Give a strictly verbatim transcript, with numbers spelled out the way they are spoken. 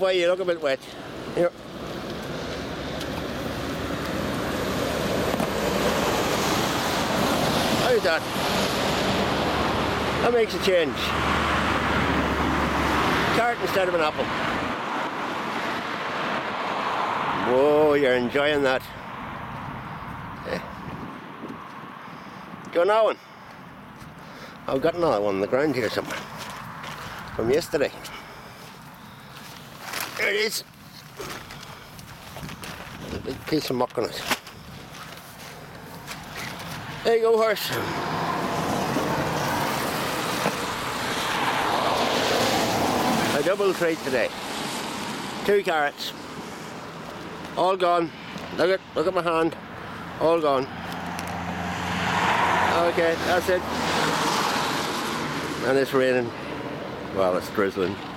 why you look a bit wet. Here. How's that? That makes a change. Carrot instead of an apple. Whoa, you're enjoying that. Yeah. Do another one. I've got another one on the ground here somewhere. From yesterday. There it is. A big piece of muck on it. There you go, horse. A double treat today. Two carrots. All gone. Look at look at my hand. All gone. Okay, that's it. And it's raining. Well, it's drizzling.